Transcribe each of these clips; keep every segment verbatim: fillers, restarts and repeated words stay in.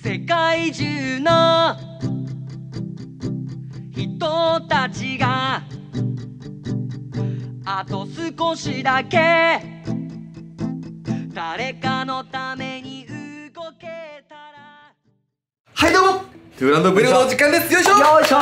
世界中の人たちがあと少しだけ誰かのために動けたら。 はいどうもトゥーランドブルーのお時間です。よいしょよいしょ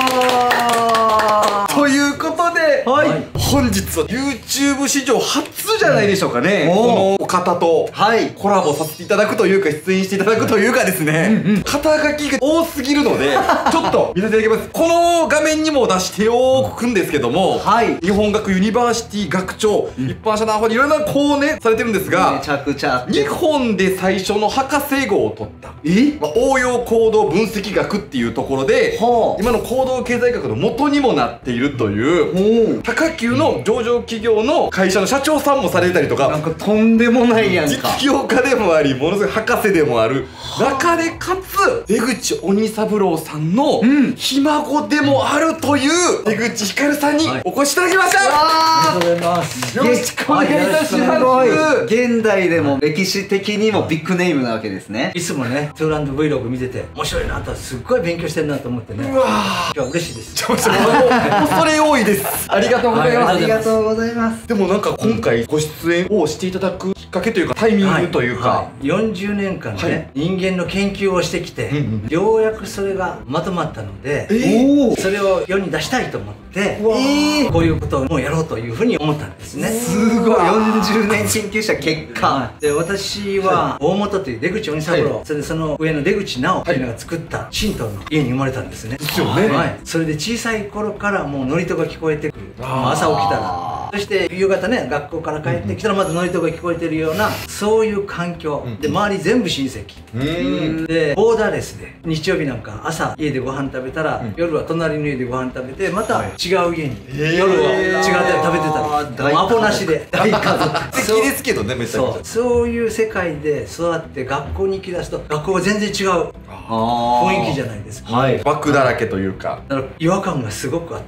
ーということで、 はい、 本日は YouTube 史上初じゃないでしょうかね、うん、このお方とコラボさせていただくというか出演していただくというかですね、うんうん、肩書きが多すぎるのでちょっと見せていただきます。この画面にも出しておくんですけども、はい、日本学ユニバーシティ学長、うん、一般社団法でいろんなこうねされてるんですが、 めちゃくちゃ日本で最初の博士号を取ったえ、まあ、応用行動分析学っていうところで、はあ、今の行動経済学の元にもなっているという高級の上場企業の会社の社長さんもされたりとか、 なんかとんでもないやんか、 実業家でもありものすごい博士でもある中で、かつ出口鬼三郎さんのひ孫でもあるという出口ひかるさんにお越しいただきました。 ありがとうございます。 よろしくお願いいたします。 現代でも歴史的にもビッグネームなわけですね。 いつもねトゥーランド Vlog 見てて面白いなとすっごい勉強してるなと思ってね、 うわ今日は嬉しいです。 ちょっと恐れ多いです。ありがとうございます。 ありがとうございます。 でもなんか今回ご出演をしていただくきっかけというかタイミングというか、 はいはい、よんじゅうねんかんね、はい、人間の研究をしてきて、うんうん、ようやくそれがまとまったので、えー、それを世に出したいと思って、えー、こういうことをもうやろうというふうに思ったんですね。 すごいよんじゅうねん研究した結果で、私は大本という出口鬼三郎、はい、それでその上の出口直というのが作った神道の家に生まれたんですね。 ですよね。 はい、それで小さい頃からもう祝詞が聞こえてくる。朝起きたら、そして夕方ね学校から帰ってきたらまた祝詞が聞こえてるようなそういう環境で、周り全部親戚でボーダーレスで、日曜日なんか朝家でご飯食べたら、夜は隣の家でご飯食べてまた違う家に夜は違って食べてたり、アポなしで大家族素敵ですけどね、めちゃくちゃそういう世界で育って学校に行きだすと学校は全然違う雰囲気じゃないですか。 はい、バッグだらけというか、 だから違和感がすごくあって、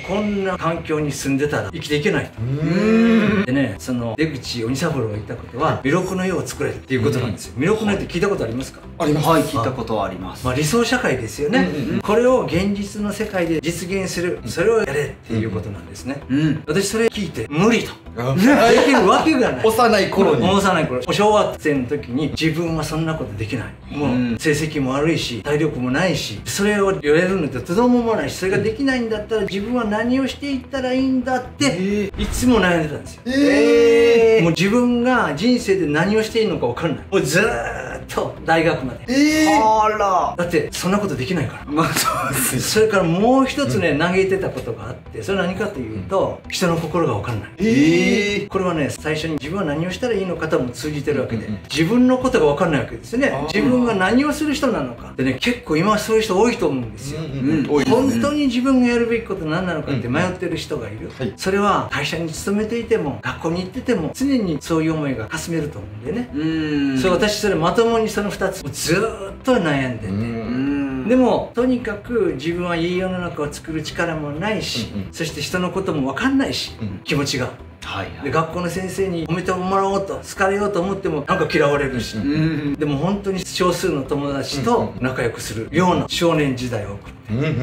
こんな環境に住んでたら生きていけないと。でね、その出口鬼三郎が言ったことは弥勒の世を作れっていうことなんですよ。弥勒の世って聞いたことありますか？ あります。はい、聞いたことはあります。 まあ理想社会ですよね。これを現実の世界で実現する、それをやれっていうことなんですね。私それ聞いて無理とできるわけがない。 幼い頃に幼い頃小学生の時に自分はそんなことできない、もう成績も悪いし体力もないし、それをやれるのって子供もないし、それができないんだったら自分は何をしていったらいいんだっていつも悩んでたんですよ。えー、もう自分が人生で何をしていいのか分かんない。もうずーっと大学まで。 えー、あら、 だってそんなことできないから。 まあそうです。 それからもう一つね、嘆いてたことがあって、それは何かというと、人の心が分かんない。えー、これはね、最初に自分は何をしたらいいのかとも通じてるわけで、自分のことが分かんないわけですよね。自分が何をする人なのかでね、結構今そういう人多いと思うんですよ。本当に自分がやるべきこと何なのかって迷ってる人がいる。それは会社に勤めていても学校に行ってても常にそういう思いがかすめると思うんでね。うん、それ私それまともにそのふたつずーっと悩んでて、でもとにかく自分はいい世の中を作る力もないし、そして人のことも分かんないし、気持ちが。で学校の先生に褒めてもらおうと好かれようと思ってもなんか嫌われるし、でも本当に少数の友達と仲良くするような少年時代を送って、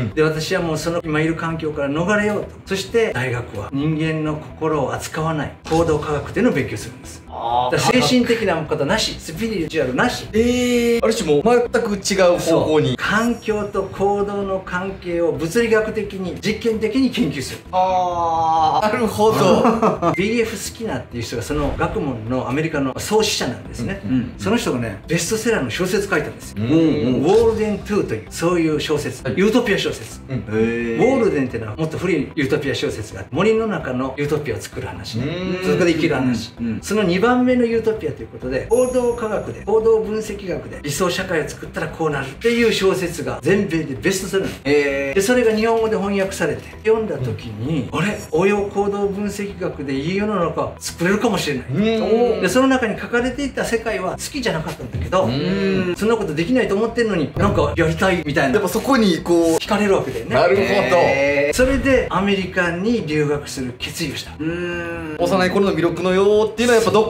で私はもうその今いる環境から逃れようと、そして大学は人間の心を扱わない行動科学での勉強するんです。だ精神的なことなし、スピリチュアルなし、 えー、ある種もう全く違う方向に環境と行動の関係を物理学的に実験的に研究する。 ああ、なるほど。 ビーエフ スキナーっていう人がその学問のアメリカの創始者なんですね。その人がねベストセラーの小説書いたんですよ。ウォールデントゥーというそういう小説、ユートピア小説。ウォールデンっていうのはもっと古いユートピア小説が森の中のユートピアを作る話ね、そこで生きる話。そのにばんめのユートピアということで、行動科学で行動分析学で理想社会を作ったらこうなるっていう小説が全米でベストセラーなんです。でそれが日本語で翻訳されて読んだ時に、あれ応用行動分析学でいい世の中を作れるかもしれない。でその中に書かれていた世界は好きじゃなかったんだけど、そんなことできないと思ってるのになんかやりたいみたいな、 やっぱそこにこう惹かれるわけだよね。 なるほど。 それでアメリカに留学する決意をした。 幼い頃の魅力のようっていうのはやっぱどっか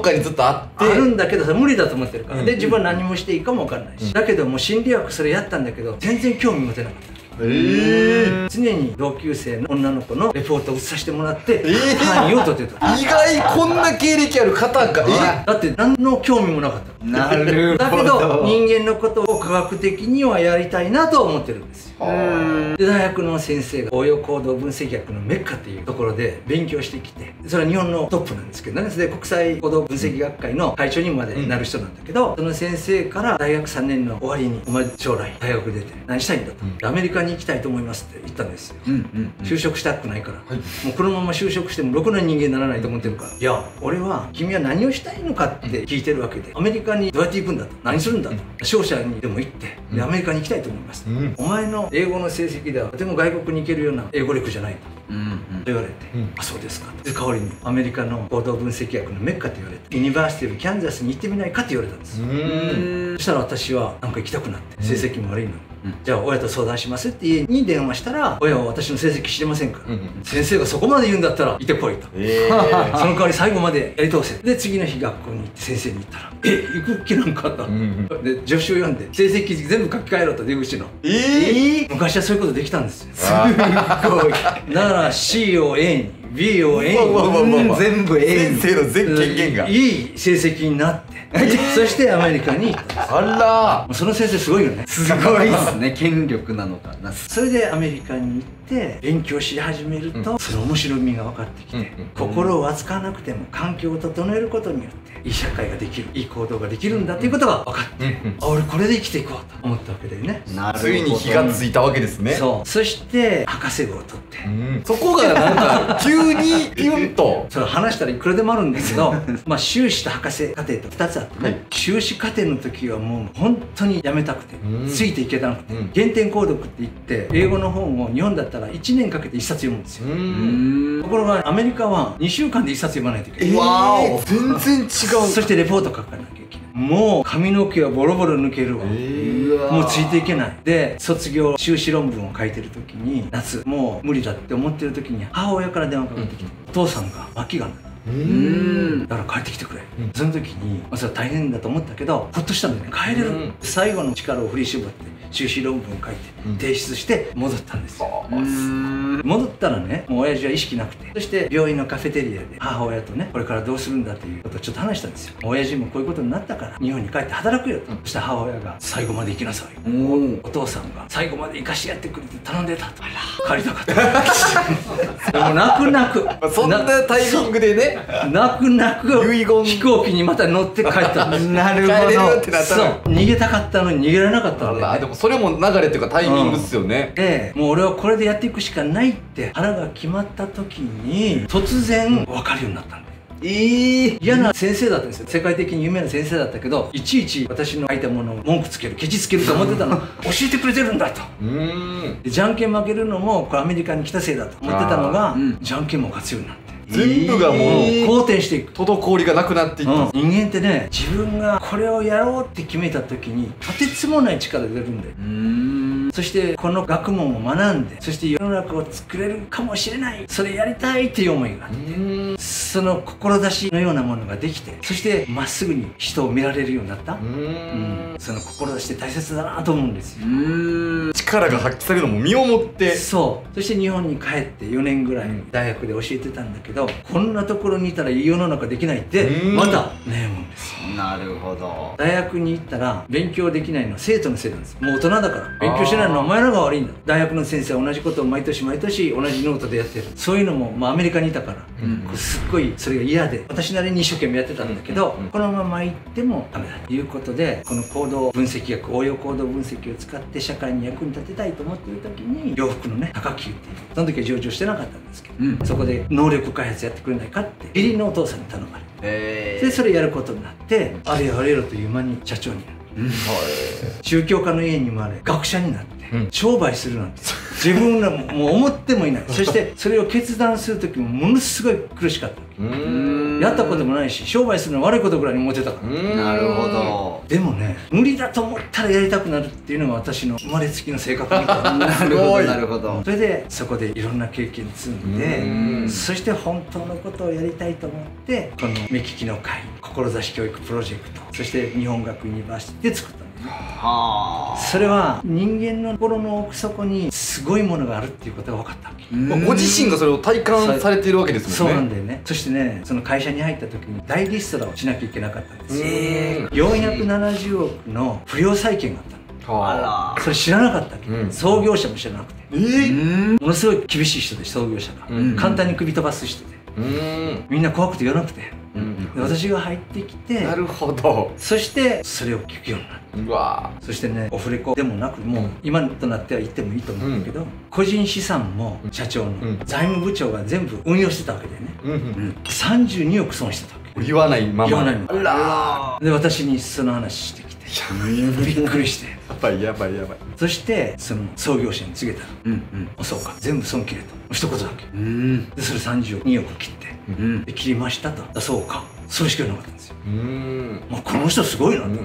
かにずっとあってあるんだけどそれ無理だと思ってるから、で自分は何もしていいかも分かんないし、だけどもう心理学それやったんだけど全然興味持てなかった。 えー、 常に同級生の女の子のレポートを映させてもらって、 えー、 範囲を取ってた。 意外こんな経歴ある方が、 えだって何の興味もなかった。 なるほど。 だけど人間のことを科学的にはやりたいなと思ってるんですよ。で大学の先生が応用行動分析学のメッカっていうところで勉強してきて、それは日本のトップなんですけどね、それで国際行動分析学会の会長にまでなる人なんだけど、その先生から大学さんねんの終わりに「お前将来大学出て何したいんだ」と「アメリカに行きたいと思います」って言ったんですよ。就職したくないから、もうこのまま就職してもろくな人間にならないと思ってるから「いや俺は君は何をしたいのか」って聞いてるわけで、アメリカにどうやって行くんだと、何するんだと、商社にでも行ってでアメリカに行きたいと思います、お前の英語の成績ではとても外国に行けるような英語力じゃないと言われて、あそうですかと。で代わりにアメリカの行動分析学のメッカって言われて、ユニバーシティオブキャンザスに行ってみないかって言われたんです。そしたら私はなんか行きたくなって、成績も悪いのに、じゃあ親と相談しますって家に電話したら、親は私の成績知りませんから、先生がそこまで言うんだったら行ってこいと、その代わり最後までやり通せ。で次の日学校に行って先生に言ったら「え行く気なんか?」と。で助手を読んで成績全部書き換えろと、出口の。え昔はそういうことできたんですよ。すごい。だから C を A に B を A に全部 A に先生の全権限がいい成績になって、そしてアメリカに行ったんです。 あら、 その先生すごいよね。 すごいですね。権力なのかな。 それでアメリカに行って勉強し始めると、その面白みが分かってきて、心を扱わなくても環境を整えることによっていい社会ができる、いい行動ができるんだっていうことが分かって、あ俺これで生きていこうと思ったわけだよね。 なるほど。 ついに火がついたわけですね。 そうそして博士号を取って、 そこがなんか急にピュンとそれ話したらいくらでもあるんだけどまあ修士と博士課程とふたつあってね、修士課程の時はもう本当にやめたくてついていけなくて、原点購読って言って英語の本を日本だったらいちねんかけていっさつ読むんですよ。ところがアメリカはにしゅうかんでいっさつ読まないといけない。 わお、全然違う。 そしてレポート書かなきゃいけない。もう髪の毛はボロボロ抜けるわ、もうついていけない。で卒業修士論文を書いてる時に夏もう無理だって思ってる時に母親から電話かかってきて、お父さんが末期がんだった。だから帰ってきてくれ、その時にそれは大変だと思ったけどほっとしたんだよね。帰れる、最後の力を振り絞って修士論文を書いて提出して戻ったんですよ。戻ったらね、もう親父は意識なくて、そして病院のカフェテリアで母親とねこれからどうするんだということをちょっと話したんですよ。親父もこういうことになったから日本に帰って働くよと。そしたら母親が最後まで行きなさい、お父さんが最後まで行かしてやってくれて頼んでたと。帰りたかったでも泣く泣くそんなタイミングでね、 泣く泣く遺言飛行機にまた乗って帰ったんです。 なるほ帰れるど。 ってなったそうら、 逃げたかったのに逃げられなかったんだよね。 でもそれも流れっていうかタイミングっすよね。 でもう俺はこれでやっていくしかないって腹が決まった時に突然分かるようになったんだよ。えー、嫌な先生だったんですよ。世界的に有名な先生だったけど、いちいち私の書いたものを文句つける、ケチつけると思ってたの教えてくれてるんだと。でじゃんけん負けるのもこれアメリカに来たせいだと思ってたのが、うん、じゃんけんも勝つようになって全部がもう好転していく。 滞りがなくなっていった、 うん、人間ってね、自分がこれをやろうって決めた時にとてつもない力が出るんだよ。うーん、そしてこの学問を学んで、そして世の中を作れるかもしれない、それやりたいっていう思いがあって、その志のようなものができて、そしてまっすぐに人を見られるようになった。うん、その志って大切だなと思うんですよ。うーん、 力が発揮されるのも身をもって。 そう。そして日本に帰ってよねんぐらい大学で教えてたんだけど、こんなところにいたらいい世の中できないってまた悩むんですよ。 なるほど。 大学に行ったら勉強できないのは生徒のせいなんです。もう大人だから勉強しないのはお前らが悪いんだ。大学の先生は同じことを毎年毎年同じノートでやってる。そういうのも、まあ、アメリカにいたから、うん、すっごいそれが嫌で私なりに一生懸命やってたんだけど、このまま行ってもダメだということで、この行動分析学、応用行動分析を使って社会に役に立てたいと思っている時に、洋服のね高木っていう、その時は上場してなかったんですけど、うん、そこで能力開発やってくれないかって義理のお父さんに頼まれて、でそれやることになって、あれよあれよという間に社長になる、うん、宗教家の家に生まれ学者になって、うん、商売するなんて自分らももう思ってもいない。そしてそれを決断する時もものすごい苦しかった。やったこともないし、商売するの悪いことぐらいに思ってたから。 なるほど。 でもね、無理だと思ったらやりたくなるっていうのが私の生まれつきの性格みたいな。 なるほどなるほど。 それでそこでいろんな経験積んで、そして本当のことをやりたいと思ってこの目利きの会、志教育プロジェクト、そして日本学ユニバーシティで作ったんですね。それは人間の心の奥底にすごいものがあるっていうことが分かったわけ。 ご自身がそれを体感されているわけですもんね。 そうなんだよね。そしてね、その会社に入った時に大リストラをしなきゃいけなかったんですよ。よんひゃくななじゅうおくの不良債権があったの。あら、それ知らなかったっけ、うん、創業者も知らなくて、えー、ものすごい厳しい人で、創業者が、うん、簡単に首飛ばす人で、うん、みんな怖くて言わなくて、うん、私が入ってきて、 なるほど、 そしてそれを聞くようになる。うわ、そしてね、オフレコでもなく、もう今となっては言ってもいいと思うんだけど、うん、個人資産も社長の、うん、財務部長が全部運用してたわけでね、うんうん、さんじゅうにおく損してたわけ。 言わないまま、 言わないまま、あらで私にその話してきて、びっくりして、 やばいやばいやばい。 そしてその創業者に告げたら、うんうん、そうか、全部損切れと一言だけ、うん、でそれさんじゅうにおく切って、うん、で切りましたと、あ、そうか、それしか言わなかったんですよ。うん、まあ、この人すごいなと、うん、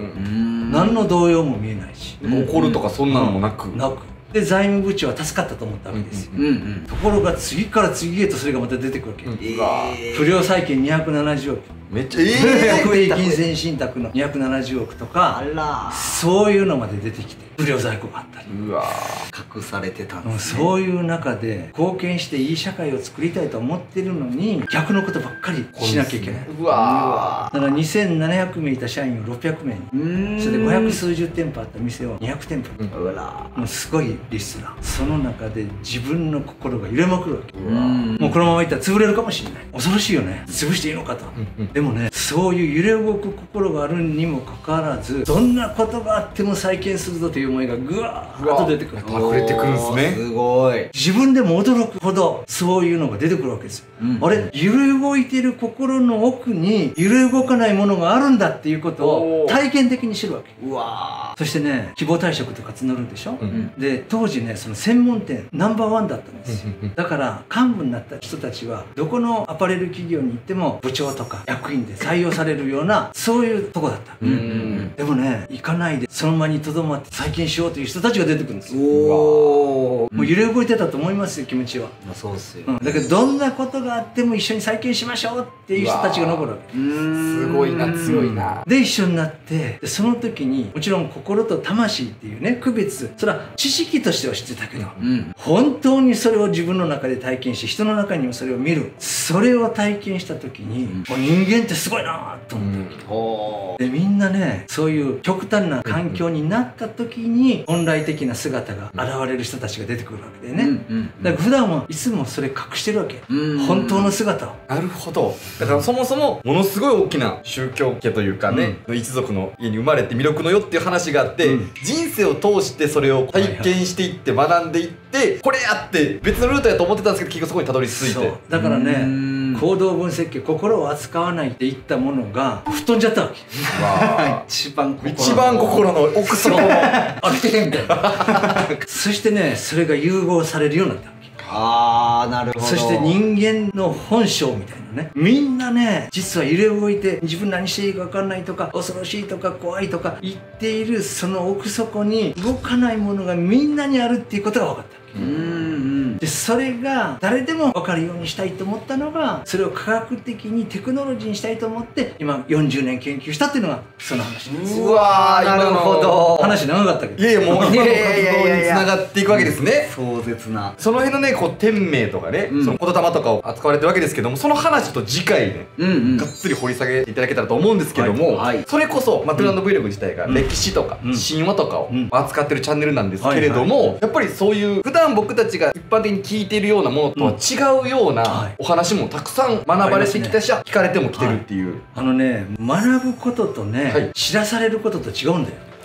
何の動揺も見えないし、 怒るとかそんなのもなく、 なくで財務部長は助かったと思ったわけですよ。ところが次から次へとそれがまた出てくるわけ、うん、不良債権にひゃくななじゅうおく、 めっちゃ、ええ国営金銭信託のにひゃくななじゅうおくとか、そういうのまで出てきて、不良在庫があったり、うわ、 隠されてたんですね。そういう中で貢献していい社会を作りたいと思ってるのに、逆のことばっかりしなきゃいけない。うわ、だからにせんななひゃくめいいた社員をろっぴゃくめいに、それでごひゃくすうじゅうてんぽあった店をにひゃくてんぽに、うわ、もうすごいリストラ。その中で自分の心が揺れまくるわけ。もうこのままいったら潰れるかもしれない。恐ろしいよね、潰していいのかと。でもね、そういう揺れ動く心があるにもかかわらず、どんなことがあっても再建するぞという思いがぐわーっと出てくる。 溢れてくるんですね。 すごい。 自分でも驚くほどそういうのが出てくるわけですよ。うん、あれ、揺れ動いている心の奥に揺れ動かないものがあるんだっていうことを体験的に知るわけ。うわー。そしてね、希望退職とか募るでしょ、うん、で当時ね、その専門店ナンバーワンだったんですよ。だから幹部になった人たちはどこのアパレル企業に行っても部長とか役員で採用されるような、そういうとこだった。でもね、行かないでその場にとどまって再建しようという人たちが出てくるんですよ。おー、もう揺れ動いてたと思いますよ、気持ちは。 まあそうっすよ、 うん、だけどどんなことがあっても一緒に再建しましょうっていう人たちが残るわけ。 すごいな、強いな。 で一緒になって、でその時にもちろん心と魂っていうね、区別、それは知識としては知ってたけど、うん、本当にそれを自分の中で体験し、人の中にもそれを見る、それを体験した時に、うん、人間ってすごいなと思ったわけ、うん、でみんなね、そういう極端な環境になった時に本来的な姿が現れる人たちが出てくるわけでね、うんうんうん、だから普段はいつもそれ隠してるわけ、うんうん、本当の姿を。 なるほど。だからそもそもものすごい大きな宗教家というかね、うん、一族の家に生まれて魅力のよっていう話があって、うん、人生を通してそれを体験していって学んでいって、はいはい、これやって別のルートやと思ってたんですけど、結局そこにたどり着いて、 だからね、行動分析、心を扱わないっていったものが吹っ飛んじゃったわけ。わ一番心の一番心の奥底のあれみたいなそしてね、それが融合されるようになったわけ。 あー、なるほど。 そして人間の本性みたいなね、みんなね、実は揺れ動いて自分何していいか分かんないとか、恐ろしいとか怖いとか言っている、その奥底に動かないものがみんなにあるっていうことが分かった。うんうん、でそれが誰でも分かるようにしたいと思ったのが、それを科学的にテクノロジーにしたいと思って今よんじゅうねん研究したっていうのがその話です。 うわー、なるほど。 話長かったけど、 いやいや、もう今の活動につながっていくわけですね。 壮絶なその辺のね、こう店名とかね、うん、その言霊とかを扱われてるわけですけども、その話と次回ね、うんうん、がっつり掘り下げていただけたらと思うんですけども、はいはい、それこそ、まあ、トゥランド Vlog 自体が歴史とか、うん、神話とかを扱ってるチャンネルなんですけれども、やっぱりそういう普段僕たちが一般的に聞いているようなものとは違うようなお話もたくさん学ばれてきたし、聞かれてもきてるっていう、 あのね、学ぶこととね、はい、知らされることと違うんだよ。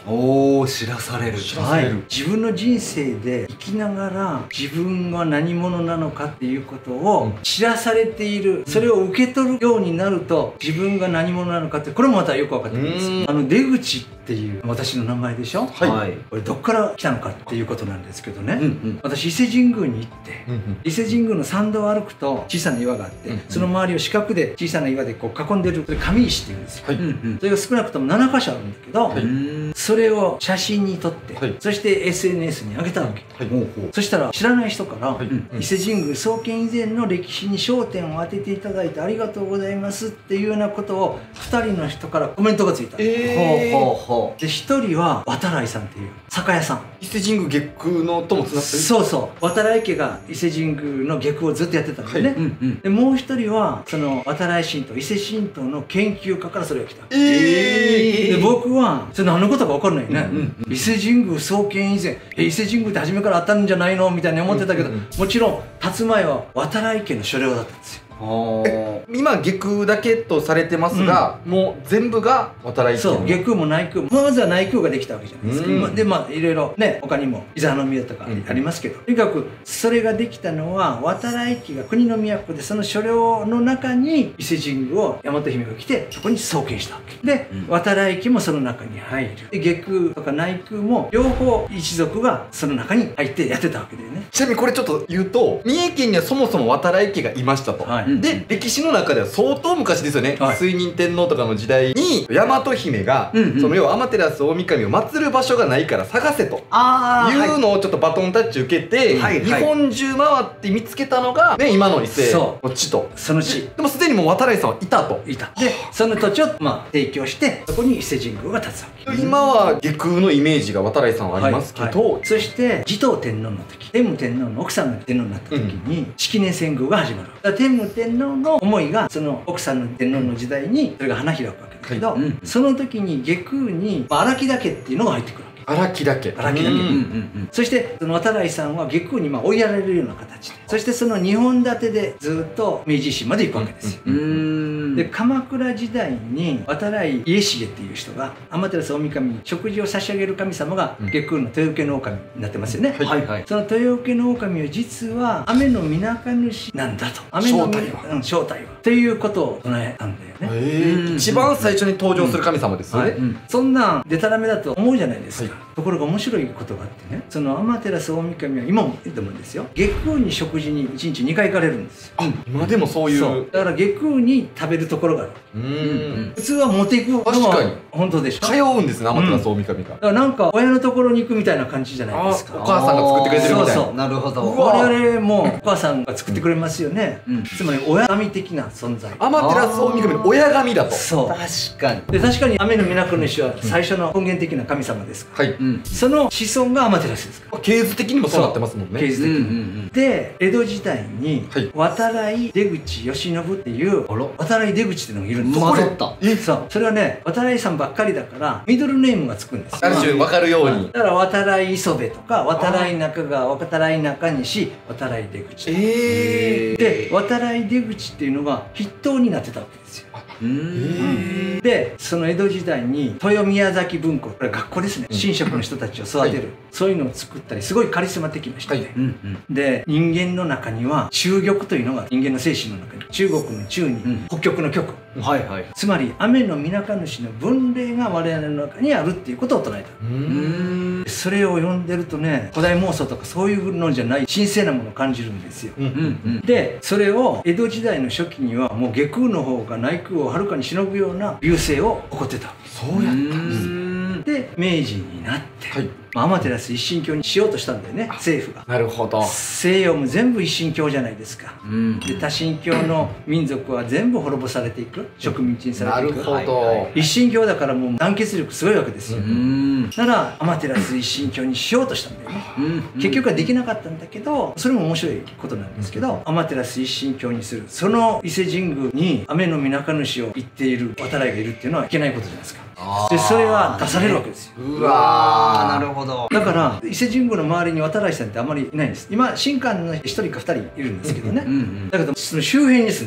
おお、知らされる。 知らされる。 自分の人生で生きながら自分は何者なのかっていうことを知らされている、それを受け取るようになると自分が何者なのかって、これもまたよく分かってくるんです。あの出口っていう私の名前でしょ。 はい。 これどっから来たのかっていうことなんですけどね、私伊勢神宮に行って、伊勢神宮の参道を歩くと小さな岩があって、その周りを四角で小さな岩でこう囲んでる、それ上石っていうんですよ。それが少なくともななかしょあるんだけど、それを写真に撮って、そして エスエヌエス に上げたわけ。そしたら知らない人から「伊勢神宮創建以前の歴史に焦点を当てていただいてありがとうございます」っていうようなことをふたりの人からコメントがついた。 ほうほうほう。 でひとりは渡来さんっていう酒屋さん。 伊勢神宮月宮のともつながってる。 そうそう、渡来家が伊勢神宮の月宮をずっとやってたんでね。でもう一人はその渡来神道、伊勢神道の研究家からそれが来た。 えで僕はそれ何のことか分かんないよね。伊勢神宮創建以前、え伊勢神宮って初めからあったんじゃないのみたいに思ってたけど、もちろん立つ前は渡来家の所領だったんですよ。 今月宮だけとされてますが、もう全部が渡来家。 そう月宮も内宮も、まずは内宮ができたわけじゃないですか。今でまあいろいろね、他にも伊沢の宮とかありますけど、とにかくそれができたのは渡来家が国の都で、その所領の中に伊勢神宮を大和姫が来てそこに創建したわけで、渡来家もその中に入る。で月宮とか内宮も両方一族がその中に入ってやってたわけだよね。 ちなみにこれちょっと言うと、三重県にはそもそも渡来家がいましたと。で歴史の中では相当昔ですよね、水仁天皇とかの時代に大和姫がその要は天照大神を祀る場所がないから探せというのをちょっとバトンタッチ受けて、日本中回って見つけたのがね、今の伊勢の地と。 その地でもすでにもう渡来さんはいたと。 いた。でその土地をまあ提供して、そこに伊勢神宮が建つわけ。 今は月宮のイメージが渡来さんはありますけど、 そして持統天皇の時、天武天皇の奥さんが天皇になった時に式年遷宮が始まる。だから天武天皇の思いがその奥さんの天皇の時代にそれが花開くわけだけど、その時に月宮に荒木岳っていうのが入ってくるわけ。 荒木岳。 荒木岳。そしてその渡来さんは月宮にまあ追いやられるような形で、そしてそのにほん立てでずっと明治維新まで行くわけですよ。で鎌倉時代に渡来家重っていう人が天照大神に食事を差し上げる神様が月宮の豊受の狼になってますよね。その豊受の狼は実は雨のみなか主なんだと。雨の正体は、うん、正体はということを唱えたんだよね。 一番最初に登場する神様ですよね。 そんなんでたらめだと思うじゃないですか。ところが面白いことがあってね、その天照大神は今も言ってもんですよ、月宮に食事にいちにちにかい行かれるんですよ。 あ、今でもそういう。 そうだから月宮に食べるところがある。普通は持っていくのは本当でしょ。 通うんですね、天照大神が。 だからなんか親のところに行くみたいな感じじゃないですか。 お母さんが作ってくれてるみたいな。 そうそう、 なるほど。 我々もお母さんが作ってくれますよね。つまり親神的な存在。 天照大神の親神だと。 そう、 確かに。 で確かに雨のみなか主は最初の根源的な神様ですから、その子孫が天照ですから。 系図的にもそうなってますもんね。 系図的に。で江戸時代に渡来出口慶喜っていう渡来出口っていうのがいるんです。 混ざった。 え、そう、それはね、渡来さんばっかりだからミドルネームがつくんです。 ある種分かるように。 だから渡来磯部とか渡来中川、渡来中西、渡来出口。で渡来出口っていうのが筆頭になってたわけですよ。でその江戸時代に豊宮崎文庫、これ学校ですね、神職の人たちを育てる、そういうのを作ったり、すごいカリスマ的な人で、で人間の中には中玉というのが人間の精神の中に、中国の中に北極の極、つまり雨のみなか主の分霊が我々の中にあるっていうことを唱えた。それを読んでるとね、古代妄想とかそういうのじゃない神聖なものを感じるんですよ。でそれを江戸時代の初期にはもう下宮の方が内宮をはるかにしのぐような隆盛を起こってた。 そうやったんです。 で明治になって、はい、天照一神教にしようとしたんだよね、政府が。なるほど。西洋も全部一神教じゃないですか。で多神教の民族は全部滅ぼされていく、植民地にされていく。なるほど。一神教だからもう団結力すごいわけですよ。なら天照一神教にしようとしたんだよね。結局はできなかったんだけど、それも面白いことなんですけど、天照一神教にする、その伊勢神宮に雨のみなか主を言っている渡来がいるっていうのはいけないことじゃないですか。でそれは出されるわけですよ。 うわー、なるほど。 だから伊勢神宮の周りに渡来さんってあんまりいないんです。今神官のひとりかふたりいるんですけどね。だけどその周辺に住んでるわけ。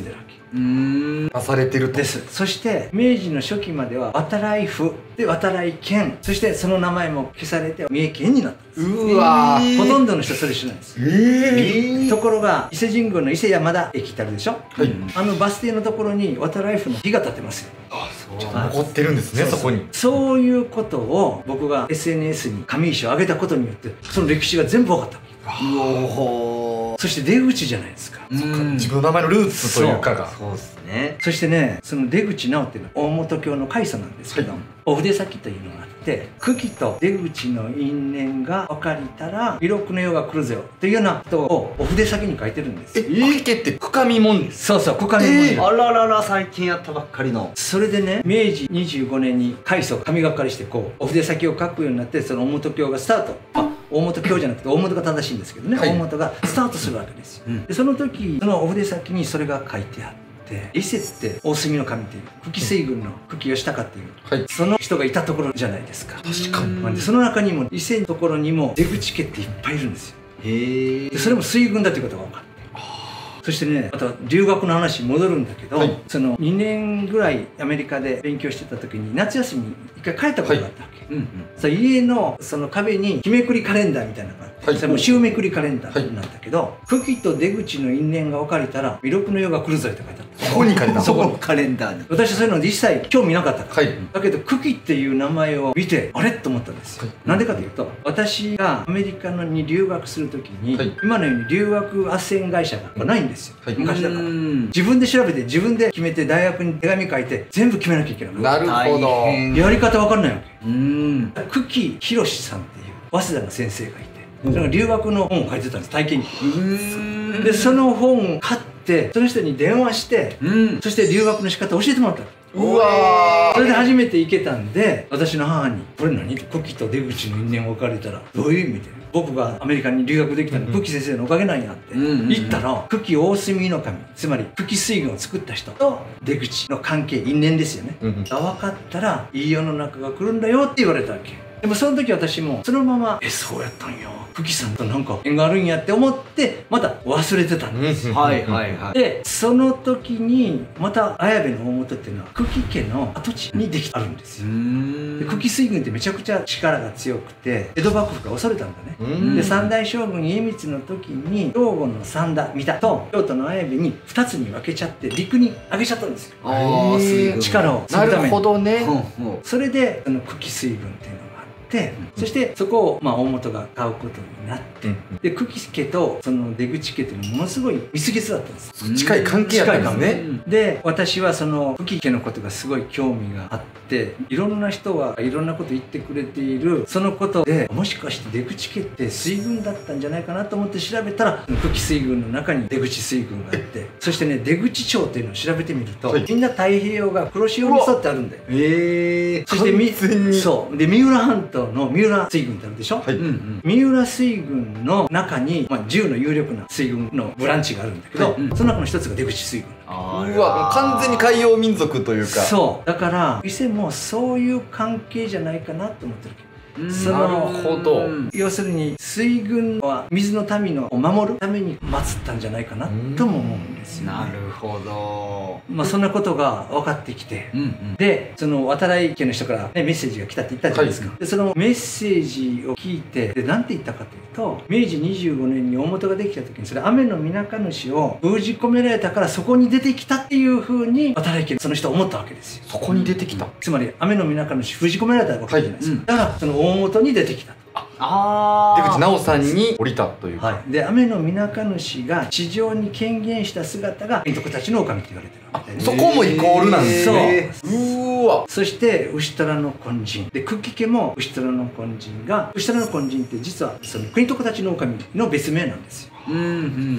うーん。 出されてると。 です。そして明治の初期までは渡来府で渡来県、そしてその名前も消されて三重県になったんです。 うわー、 ほとんどの人それ知らないです。 ええ。 ところが伊勢神宮の伊勢山田駅ってあるでしょ、 はい。 あのバス停のところに渡来府の碑が立ってますよ。 あ、そう残ってるんですね、そこに。 そういうことを僕が エスエヌエス に紙石を上げたことによってその歴史が全部分かった。 うおほそして出口じゃないですか。 ー。うん。 自分の名前のルーツというかが。 そうですね。 そしてね、その出口直っていうのは大本教の開祖なんですけど、 はいお筆先というのがあって、茎と出口の因縁が分かりたら弥勒の世が来るぜよというようなことをお筆先に書いてるんですえ、 よ。 茎って深みもんです。 そうそう、深みもんえーあららら、最近やったばっかりの。 それでね、明治にじゅうごねんに開祖神がかりしてこうお筆先を書くようになって、その大本教がスタート。あ、大本教じゃなくて大本が正しいんですけどね、 はい、 大本がスタートするわけですよ。 うん、 でその時そのお筆先にそれが書いてあって。伊勢って大隅の神っていう久喜水軍の久喜義高っていう、 はい、 その人がいたところじゃないですか。 確かに。 でその中にも伊勢のところにも出口家っていっぱいいるんですよ。 へえ。 でそれも水軍だということが分かって、そしてね、また留学の話に戻るんだけど、はい、そのにねんぐらいアメリカで勉強してた時に夏休みに一回帰ったことがあったわけ、はい、うんうん、そ家のその壁に日めくりカレンダーみたいなのがあって、はい、それも週めくりカレンダーなんだけど、久喜、はい、と出口の因縁が分かれたら弥勒の世が来るぞって書いてあった。 そこに書いてあった。 そこのカレンダーに。 私そういうの一切興味なかったから、はい、だけど久喜っていう名前を見てあれと思ったんですよ、はい、なんでかというと、私がアメリカに留学する時に、はい、今のように留学斡旋会社がないんですよ、はい、昔だから自分で調べて自分で決めて大学に手紙書いて全部決めなきゃいけない。 なるほど。 やり方わかんないわけ。うん久喜博さんっていう早稲田の先生がいて、それが留学の本を書いてたんです、体験記。でその本を買ってその人に電話して、うん、そして留学の仕方を教えてもらった。 うわー、 それで初めて行けたんで、私の母に「これ何？久喜と出口の因縁を分かれたらどういう意味で僕がアメリカに留学できたの久喜先生のおかげなんや」って言ったら、久喜大隅の神、つまり久喜水軍を作った人と出口の関係、因縁ですよね、が分かったらいい世の中が来るんだよって言われたわけ。でもその時私もそのまま「え、そうやったんや、久喜さんとなんか縁があるんや」って思ってまた忘れてたんです。 はいはいはい。 でその時にまた綾部の大本っていうのは久喜家の跡地にできてあるんですよ。で久喜水軍ってめちゃくちゃ力が強くて江戸幕府が恐れたんだね。で三代将軍家光の時に兵庫の三田三田と京都の綾部にふたつに分けちゃって陸に上げちゃったんですよ。 ああ、水軍。 力をするために。 なるほどね。 それであの久喜水軍っていうのがでそしてそこをまあ大本が買うことになって、うん、で久喜家とその出口家っていうのはものすごい蜜月だったんです。 近い関係やったんですね。 で私はその久喜家のことがすごい興味があって、いろんな人はいろんなこと言ってくれているそのことで、もしかして出口家って水軍だったんじゃないかなと思って調べたら、久喜水軍の中に出口水軍があって、そしてね出口町っていうのを調べてみると、はい、みんな太平洋が黒潮に沿ってあるんだよ。 ええー、 そしてみ完全にそうで三浦半島の三浦水軍ってあるでしょ、はい、うんうん、三浦水軍の中に、まあ、じゅうの有力な水軍のブランチがあるんだけど、はい、うん、その中の一つが出口水軍。 うわ、完全に海洋民族というか。 そうだから伊勢もそういう関係じゃないかなと思ってるけど、そなるほど。 要するに水軍は水の民のを守るために祀ったんじゃないかなとも思うんですよ、ね、 なるほど。 まあそんなことが分かってきて、うんうん、でその渡来家の人から、ね、メッセージが来たって言ったじゃないですか、はい、でそのメッセージを聞いてで何て言ったかというと、明治にじゅうごねんに大本ができた時にそれ雨の水上主を封じ込められたからそこに出てきたっていうふうに渡来家のその人は思ったわけですよ。 そこに出てきた、 つまり雨の水上主封じ込められたわけじゃないですか、はい、うん、だからその大本に出てきたと。 ああ、出口直さんに降りたというか、 はい、で雨の水上主が地上に権限した姿が玄徳たちの狼って言われてるわけで、ね、 そこもイコールなんですね。 そううーわ。そして牛虎の金人で久喜家も牛虎の金人が、牛虎の金人って実はその国徳たちの狼の別名なんですよ。うん、うん、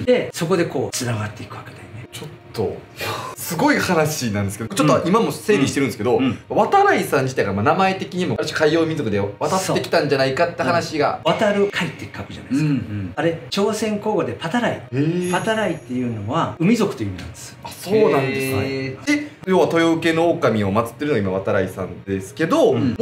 でそこでこうつながっていくわけだよね。 ちょっとすごい話なんですけど、ちょっと今も整理してるんですけど、うんうん、渡来さん自体がまあ名前的にも海洋民族で渡ってきたんじゃないかって話が、 うん、渡る海って書くじゃないですか、うんうん、あれ朝鮮古語でパタライ、パタライっていうのは海賊という意味なんです。 あ、そうなんですね。で要は豊受の狼を祀ってるのが今渡来さんですけど、もとも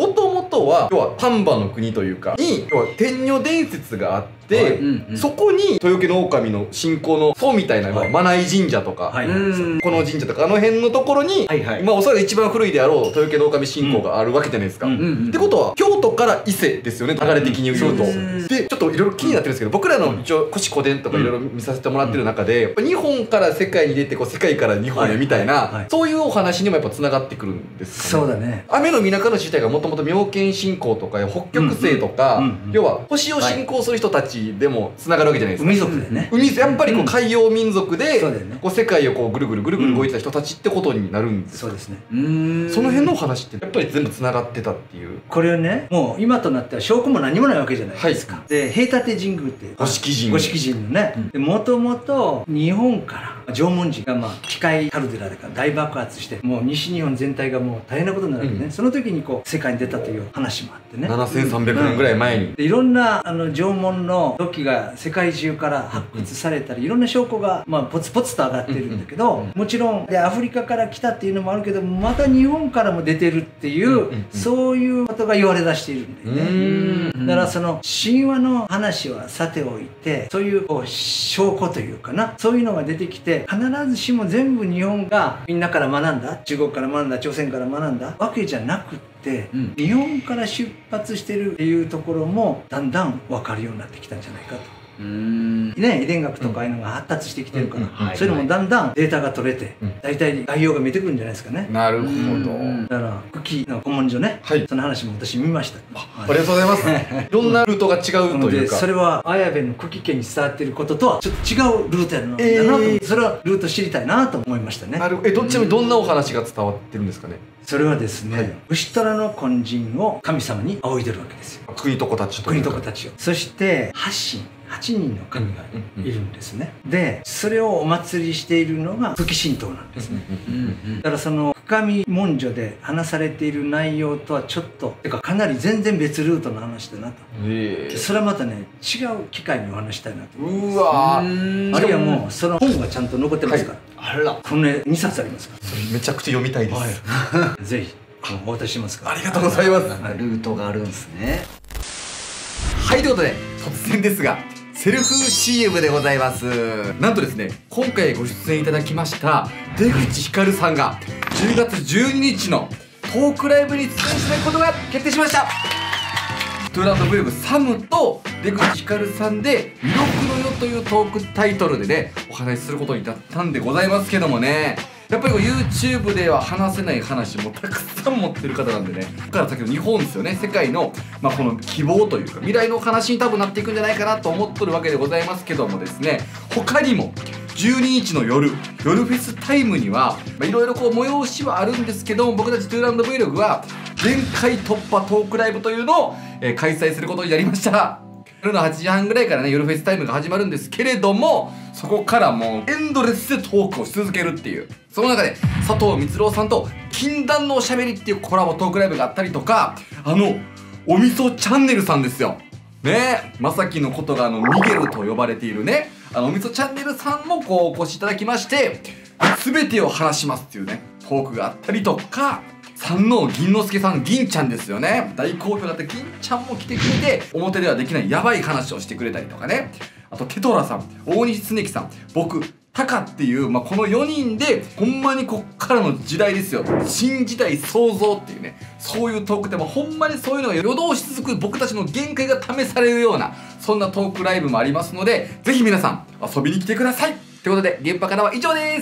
とは要は丹波の国というかに要は天女伝説があって、はいうんうん、そこに豊家の狼の信仰の祖みたいな、はい、真名井神社とか、はい、この神社とかあの辺のところに、はいはい、まあおそらく一番古いであろう豊家の狼信仰があるわけじゃないですか。うんうんうん、ってことは京都から伊勢ですよね、流れ的に言うと。うん、でちょっといろいろ気になってるんですけど、僕らの一応古史古典とかいろいろ見させてもらってる中で、やっぱ日本から世界に出てこう世界から日本へみたいな、はいはいはい、そういうお話にもやっぱつながってくるんですかね。 そうだね。 雨の水上の自体がもともと妙見信仰とか北極星とか、うんうん、要は星を信仰する人たちでもつながるわけじゃないですか。 海族でね。 海やっぱりこう海洋民族で、うん、こう世界をこうぐるぐるぐるぐる動いてた人たちってことになるんです。 そうですね。 うーん、その辺のお話ってやっぱり全部つながってたっていう。 これをね、もう今となっては証拠も何もないわけじゃないですか。はい、で平立神宮って五色神宮五色神宮ね、もともと日本から縄文人がまあ機械カルデラでか大爆発してもう西日本全体がもう大変なことになるんでね、うん、その時にこう世界に出たという話もあってね、 ななせんさんびゃくねんぐらい前に、 うん、でいろんなあの縄文の土器が世界中から発掘されたり、いろんな証拠がまあポツポツと上がってるんだけど、もちろんでアフリカから来たっていうのもあるけど、また日本からも出てるっていう、そういうことが言われだしているんだよね。だからその神話の話はさておいて、そういうこう証拠というかな、そういうのが出てきて、必ずしも全部日本がみんなから学んだ、中国から学んだ、朝鮮から学んだわけじゃなくて、うん、日本から出発してるっていうところもだんだん分かるようになってきたんじゃないかと。うーんね、遺伝学とかああいうのが発達してきてるから、そういうのもだんだんデータが取れて、大体概要が見えてくるんじゃないですかね。 なるほど。 だから茎の古文書ね、はい、その話も私見ました。 ありがとうございます。いろんなルートが違うというか、 それは綾部の茎家に伝わっていることとはちょっと違うルートやなと、えー、それはルート知りたいなと思いましたね。 なるえどっちもどんなお話が伝わってるんですかね。 それはですね、はい、牛虎の根人を神様に仰いでるわけですよ。 国と子たちと国と子たちを。そして八神はちにんの神がいるんですね。でそれをお祭りしているのが茎神道なんですね。だからその深見文書で話されている内容とはちょっとてかかなり全然別ルートの話だなと。それはまたね違う機会にお話したいなと。 うわあるいはもうその本がちゃんと残ってますから、 はい、あらこのねにさつありますから、 それめちゃくちゃ読みたいです、 はい、ぜひお渡ししますから。 ありがとうございます。 ルートがあるんですね。 はい、ということで突然ですがセルフ シーエム でございます。なんとですね、今回ご出演いただきました出口ひかるさんがじゅうがつじゅうににちのトークライブに出演することが決定しました。トゥーランドブログサムと出口ひかるさんで魅力の世というトークタイトルでねお話しすることになったんでございますけどもね、やっぱりこう YouTube では話せない話もたくさん持ってる方なんでね、だから先ほど日本ですよね、世界の、まあ、この希望というか未来の話に多分なっていくんじゃないかなと思っとるわけでございますけどもですね、他にもじゅうににちの夜夜フェスタイムにはいろいろこう催しはあるんですけども、僕たちトゥーランド Vlog は限界突破トークライブというのを、えー、開催することになりました。夜のはちじはんぐらいからね夜フェスタイムが始まるんですけれども、そこからもうエンドレスでトークをし続けるっていう、その中で佐藤光郎さんと禁断のおしゃべりっていうコラボトークライブがあったりとか、あのおみそチャンネルさんですよね、まさきのことがあのミゲルと呼ばれているね、あのおみそチャンネルさんもこうお越しいただきまして、全てを話しますっていうねトークがあったりとか、三能銀之助さん、銀ちゃんですよね、大好評だった銀ちゃんも来てくれて表ではできないヤバい話をしてくれたりとかね、あとテトラさん、大西恒樹さん、僕タカっていう、まあ、このよにんでほんまにこっからの時代ですよ、新時代創造っていうね、そういうトークでもほんまにそういうのが夜通し続く僕たちの限界が試されるようなそんなトークライブもありますので、ぜひ皆さん遊びに来てください。ということで現場からは以上です。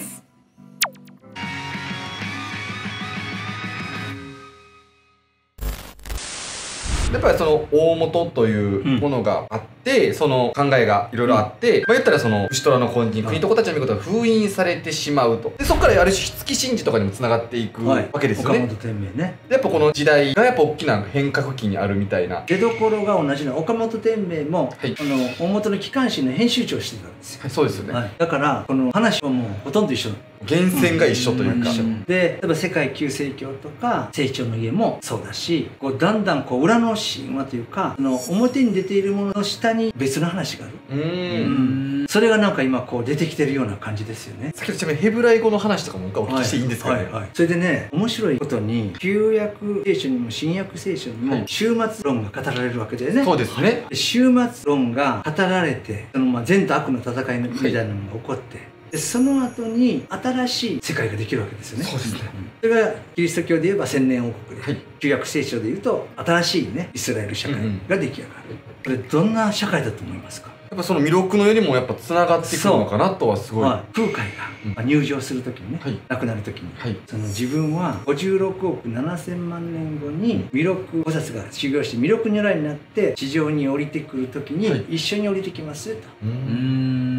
やっぱりその大元というものがあって、うん、その考えがいろいろあって、うん、まあ言ったらその牛虎の根人、国と子たちの見事が封印されてしまうと。でそこからある種火付神事とかにもつながっていくわけですよね。 岡本天明ね。 やっぱこの時代がやっぱ大きな変革期にあるみたいな。 出どころが同じの岡本天明も、はい、あの大元の機関誌の編集長をしてたんですよ。 はい、そうですよね、はい、 だからこの話はもうほとんど一緒。 源泉が一緒というか、うん、 で例えば世界旧正教とか清張の家もそうだし、こうだんだんこう裏の神話というか、あの表に出ているものの下に別の話がある。うんそれがなんか今こう出てきてるような感じですよね。 先ほどちなみにヘブライ語の話とかもお聞きしていいんですかね。 はいはいはい、それでね、面白いことに旧約聖書にも新約聖書にも終末論が語られるわけでね。 そうですね。 終末論が語られて、そのまあ善と悪の戦いみたいなのが起こって、でその後に新しい世界ができるわけですよね。 そうですね。 それがキリスト教で言えば千年王国で、 はい、 旧約聖書で言うと新しいねイスラエル社会が出来上がる。これどんな社会だと思いますか？ やっぱその弥勒のよりもやっぱつながってくるのかなとはすごい、 はい、空海が入場する時にね、はい、亡くなる時に、はい、その自分はごじゅうろくおくななせんまんねんごに弥勒菩薩が修行して弥勒如来になって地上に降りてくる時に一緒に降りてきますと、はい、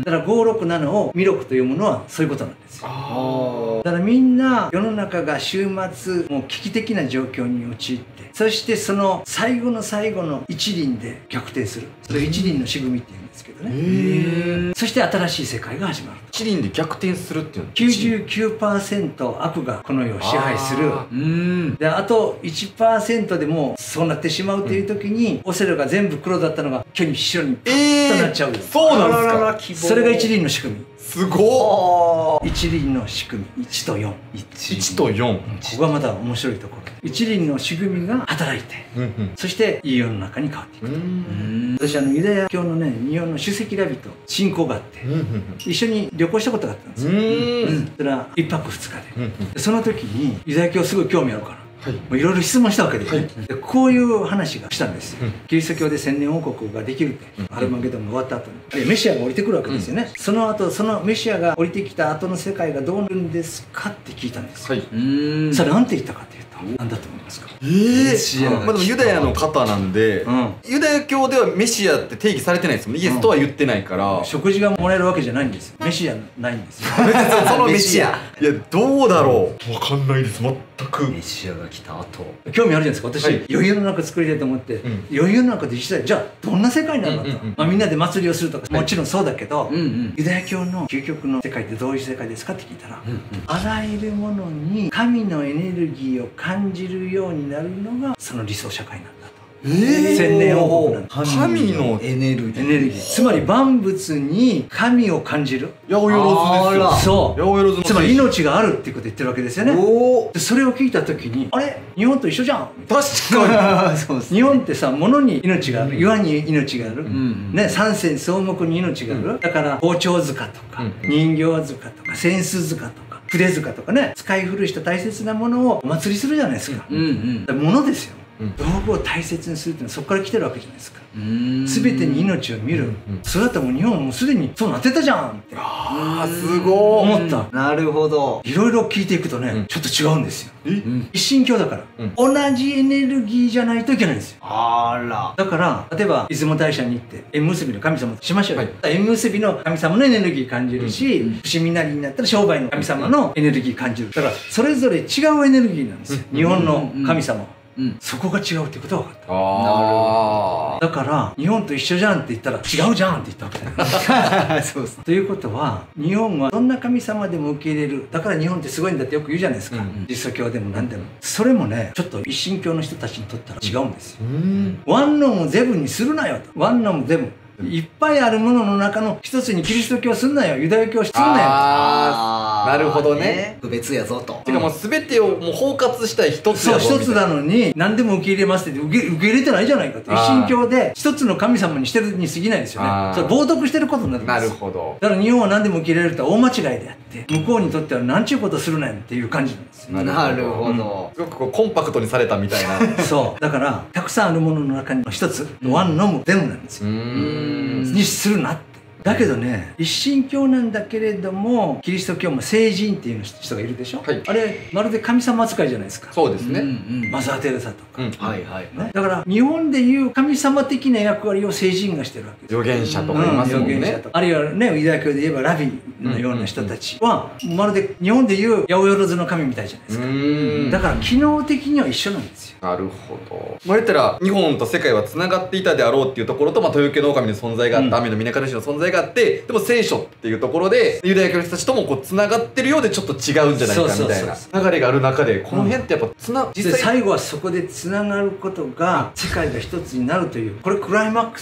だからごろくななを弥勒というものはそういうことなんですよ。だからみんな世の中が終末もう危機的な状況に陥って、そしてその最後の最後の一輪で逆転する、それを一輪の仕組みっていうんですけどね。そして新しい世界が始まる。 一輪で逆転するっていうのはきゅうじゅうきゅうパーセント 悪がこの世を支配する。うんであと いちパーセント でもそうなってしまうという時に、オセロが全部黒だったのが急に白にパッとなっちゃう、えー、 そうなんですか。 それが一輪の仕組み。 すごい。一輪の仕組み、いちとよん。 いちとよん、ここがまた面白いところ。一輪の仕組みが働いて、うんうん、そしていい世の中に変わっていくと。私あのユダヤ教のね、日本の首席ラビと親交があって、うんうんうん、一緒に旅行したことがあったんですよ。うん、それはいっぱくふつかで、うんうん、でその時にユダヤ教すごい興味あるから、はい、もういろいろ質問したわけです、はい、でこういう話がしたんですよ、うん、キリスト教で千年王国ができるって、うん、アルマゲドンが終わった後にメシアが降りてくるわけですよね、うん、その後そのメシアが降りてきた後の世界がどうなるんですかって聞いたんですよ、はい、うんそれ何て言ったかっていうと何だと思いますか？ えー、メシア、まあ、でもユダヤの方なんで、うん、ユダヤ教ではメシアって定義されてないですもんね。イエスとは言ってないから、うん、 食事がもらえるわけじゃないんですよ。メシアないんですよそのメシアいやどうだろう、分かんないです。全くメシアが来た後興味あるじゃないですか。私、はい、余裕の中作りたいと思って、うん、余裕の中で実際じゃあどんな世界になるのかと、まあみんなで祭りをするとか、はい、もちろんそうだけど、うんうん、ユダヤ教の究極の世界ってどういう世界ですかって聞いたら、うんうん、あらゆるものに神のエネルギーを感じるようになるのがその理想社会なんだと。えー、千年王国なんだ。 神のエネルギー、 エネルギー、つまり万物に神を感じる。 八百万ですよ。 そう。 八百万。 つまり命があるっていうことを言ってるわけですよね。おでそれを聞いた時に、あれ日本と一緒じゃん。 確かに。 そうです。日本ってさ、物に命がある、岩に命がある、ね、三線草木に命がある。だから包丁塚とか人形塚とか扇子塚とか筆塚とかね、使い古した大切なものをお祭りするじゃないですか。物ですよ。道具を大切にするっていうのはそこから来てるわけじゃないですか。全てに命を見る、それだったらもう日本はもうすでにそうなってたじゃんって、 ああすごい思った。 なるほど。 いろいろ聞いていくとね、ちょっと違うんですよ。一神教だから、同じエネルギーじゃないといけないんですよ。あら。だから例えば出雲大社に行って縁結びの神様としましょうよ。縁結びの神様のエネルギー感じるし、伏見稲荷になったら商売の神様のエネルギー感じる。だからそれぞれ違うエネルギーなんですよ、日本の神様は。うん、そこが違うってことが分かった。あだから日本と一緒じゃんって言ったら違うじゃんって言ったわけだよそうです。ということは日本はどんな神様でも受け入れる。だから日本ってすごいんだってよく言うじゃないですか、うんうん、キリスト教でも何でも。それもねちょっと一神教の人たちにとったら違うんですよ。ワンノンをゼブにするなよと。ワンノンゼブいっぱいあるものの中の一つにキリスト教すんなよ、ユダヤ教すんなよ。 ああなるほどね。 区別やぞと。 てかもう全てをもう包括したい一つやぞ。 そう一つなのに何でも受け入れますって受け受け入れてないじゃないかって。一神教で一つの神様にしてるに過ぎないですよね。それ冒涜してることになるんです。 なるほど。 だから日本は何でも受け入れられるとは大間違いであって、向こうにとっては何ちゅうことするなよっていう感じなんですよ。 なるほど。 すごくこうコンパクトにされたみたいな。 そうだからたくさんあるものの中の一つ、ワンノムデムなんですよ。にするなって。だけどね、一神教なんだけれどもキリスト教も聖人っていう人がいるでしょ、はい、あれまるで神様扱いじゃないですか。 そうですね、 マザー・テレサとか、はいはい、だから日本でいう神様的な役割を聖人がしてるわけです。 預言者とかいますもんね、うん、預言者とかあるいはねユダヤ教で言えばラビのような人たちはまるで日本でいう八百万の神みたいじゃないですか。うんだから機能的には一緒なんですよ。 なるほど。まあ言ったら日本と世界はつながっていたであろうっていうところと、まあ、豊家の狼の存在があって、うん、雨の御主の存在があって、でも聖書っていうところでユダヤ教の人たちともこうつながってるようでちょっと違うんじゃないかみたいな流れがある中で、この辺ってやっぱつな、うん、 実際最後はそこでつながることが世界が一つになるという、これクライマックスだから。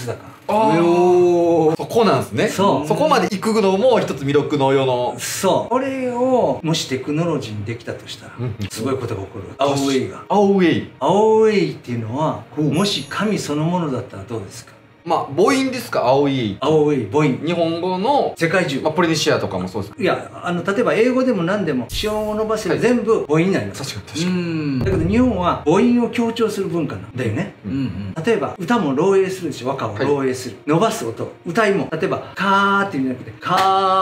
おー、そこなんですね。 そうそこまで行くのも一つ魅力の世の。 そうこれをもしテクノロジーにできたとしたらすごいことが起こる。アオウェイがアオウェイ。 アオウェイっていうのはもし神そのものだったらどうですか？ まあ母音ですか、アオウェイ。 アオウェイ母音日本語の世界中、 まあポリネシアとかもそうです。 いやあの例えば英語でも何でも子音を伸ばせば全部母音になります。 確かに確かに。 だけど日本は母音を強調する文化なんだよね。例えば歌も漏洩するでしょ。和歌を漏洩する、伸ばす音、歌いも例えばカーっていうんじゃなくてカ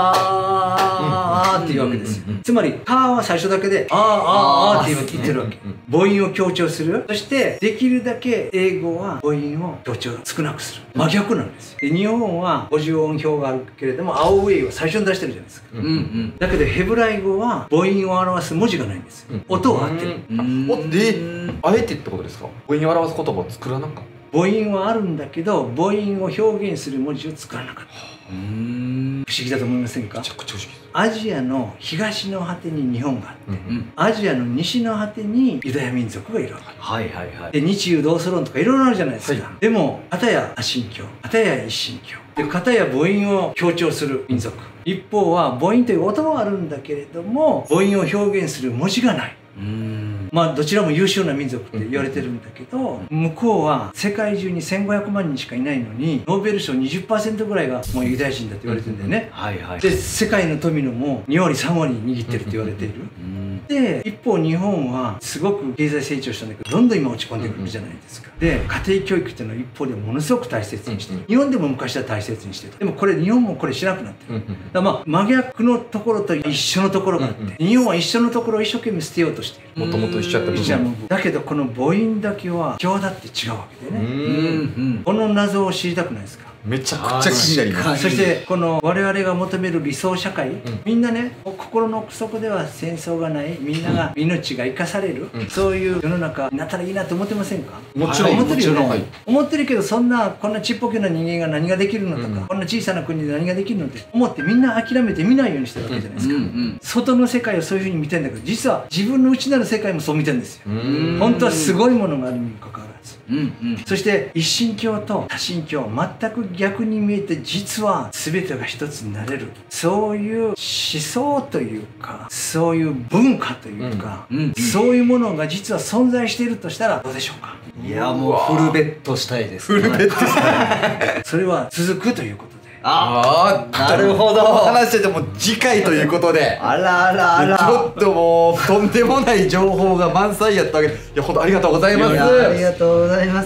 ーっていうわけですよ。つまりカーは最初だけであーあーあーって言ってるわけ。母音を強調する。そしてできるだけ英語は母音を強調少なくする。真逆なんですよ。で日本はごじゅう音表があるけれどもアオウェイを最初に出してるじゃないですか。だけどヘブライ語は母音を表す文字がないんですよ。音はあってる。 おで、あえてってことですか？母音を表す言葉を作らなかった。 母音はあるんだけど母音を表現する文字を作らなかった。不思議だと思いませんか？ めちゃくちゃ不思議。 アジアの東の果てに日本があって、アジアの西の果てにユダヤ民族がいるわけ。 はいはいはい。 で日ユ同ソロンとかいろいろあるじゃないですか。でも片やア神教、片や一神教で、片や母音を強調する民族、一方は母音という音はあるんだけれども母音を表現する文字がない。まあどちらも優秀な民族って言われてるんだけど、向こうは世界中にせんごひゃくまんにんしかいないのにノーベル賞 にじゅっパーセント ぐらいがもうユダヤ人だって言われてるんだよね。 はいはい。 で世界の富のもにわりさんわり握ってるって言われている。で一方日本はすごく経済成長したんだけどどんどん今落ち込んでくるじゃないですか。で家庭教育っていうのは一方でものすごく大切にしてる。日本でも昔は大切にしてた。でもこれ日本もこれしなくなってる。だからまあ真逆のところと一緒のところがあって日本は一緒のところを一生懸命捨てようとしている。 もともと一緒やった部分だけどこの母音だけは際立って違うわけでね。この謎を知りたくないですか？ めちゃくちゃ気になります。 そしてこの我々が求める理想社会、みんなね心の奥底では戦争がない、みんなが命が生かされる、そういう世の中になったらいいなと思ってませんか？ もちろん思ってるよね。 はい、 思ってるけどそんなこんなちっぽけな人間が何ができるのとか、うん、こんな小さな国で何ができるのって思ってみんな諦めて見ないようにしてるわけじゃないですか。外の世界をそういうふうに見てるんだけど実は自分の内なる世界もそう見てるんですよ。本当はすごいものがあるにもかかわらず。うんうん、そして一神教と多神教は全く逆に見えて実は全てが一つになれる、そういう思想というかそういう文化というか、うんうん、そういうものが実は存在しているとしたらどうでしょうか？ いやもうフルベッドしたいです。 フルベッドしたいそれは続くということで。 ああ、なるほど。 話してても次回ということであらあらあら、 ちょっともうとんでもない情報が満載やったわけで、いや本当ありがとうございます。 ありがとうございます。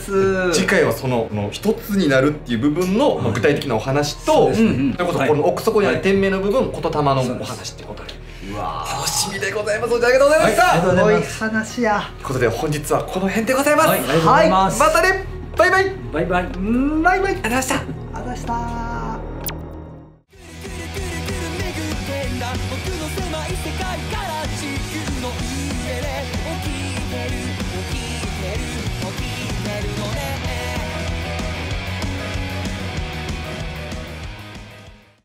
次回はそのの一つになるっていう部分の具体的なお話と、それこそこの奥底にある店名の部分、言霊のお話ってことで、うわ楽しみでございます。ありがとうございました。 すごい話や。 ということで本日はこの辺でございます。 はい、またね。バイバイバイバイバイバイ。ありがとうございました。 ありがとうございました。 僕の狭い世界から地球の上で